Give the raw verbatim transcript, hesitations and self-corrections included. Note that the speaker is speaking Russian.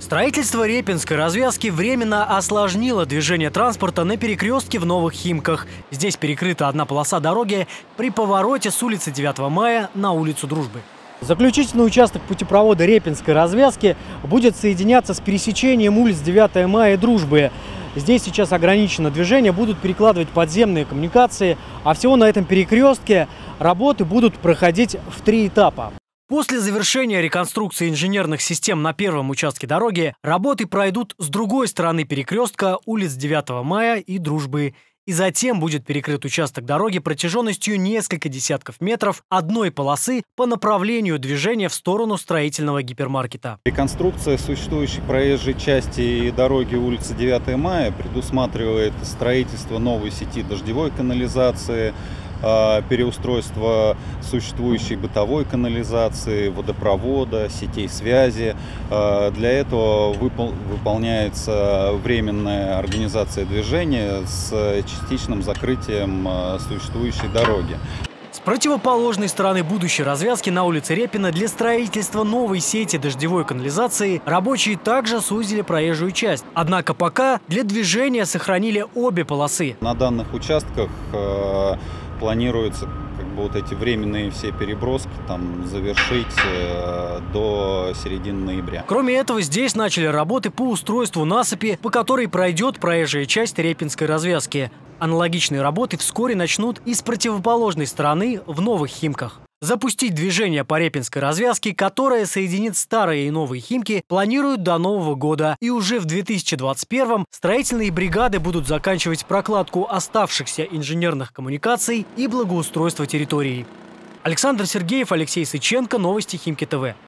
Строительство Репинской развязки временно осложнило движение транспорта на перекрестке в Новых Химках. Здесь перекрыта одна полоса дороги при повороте с улицы девятого мая на улицу Дружбы. Заключительный участок путепровода Репинской развязки будет соединяться с пересечением улиц девятого мая и Дружбы. Здесь сейчас ограничено движение, будут перекладывать подземные коммуникации, а всего на этом перекрестке работы будут проходить в три этапа. После завершения реконструкции инженерных систем на первом участке дороги работы пройдут с другой стороны перекрестка улиц девятого мая и Дружбы. И затем будет перекрыт участок дороги протяженностью несколько десятков метров одной полосы по направлению движения в сторону строительного гипермаркета. Реконструкция существующей проезжей части дороги улицы девятого мая предусматривает строительство новой сети дождевой канализации, переустройство существующей бытовой канализации, водопровода, сетей связи. Для этого выпол выполняется временная организация движения с частичным закрытием существующей дороги. С противоположной стороны будущей развязки на улице Репина для строительства новой сети дождевой канализации рабочие также сузили проезжую часть. Однако пока для движения сохранили обе полосы. На данных участках э, планируется как бы вот эти временные все переброски там завершить э, до середины ноября. Кроме этого, здесь начали работы по устройству насыпи, по которой пройдет проезжая часть Репинской развязки. Аналогичные работы вскоре начнут и с противоположной стороны в Новых Химках. Запустить движение по Репинской развязке, которая соединит старые и новые Химки, планируют до Нового года. И уже в две тысячи двадцать первом строительные бригады будут заканчивать прокладку оставшихся инженерных коммуникаций и благоустройство территории. Александр Сергеев, Алексей Сыченко, Новости Химки ТВ.